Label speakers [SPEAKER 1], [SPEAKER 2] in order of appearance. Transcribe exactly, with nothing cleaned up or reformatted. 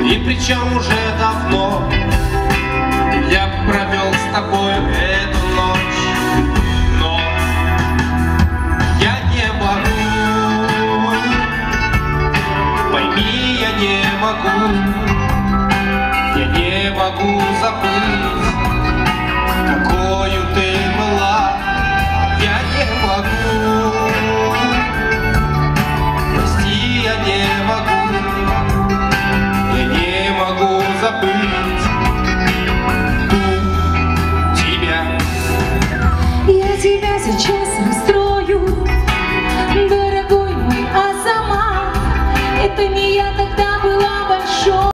[SPEAKER 1] И причем уже давно я провел с тобой эту ночь. Но я не могу, пойми, я не могу, я не могу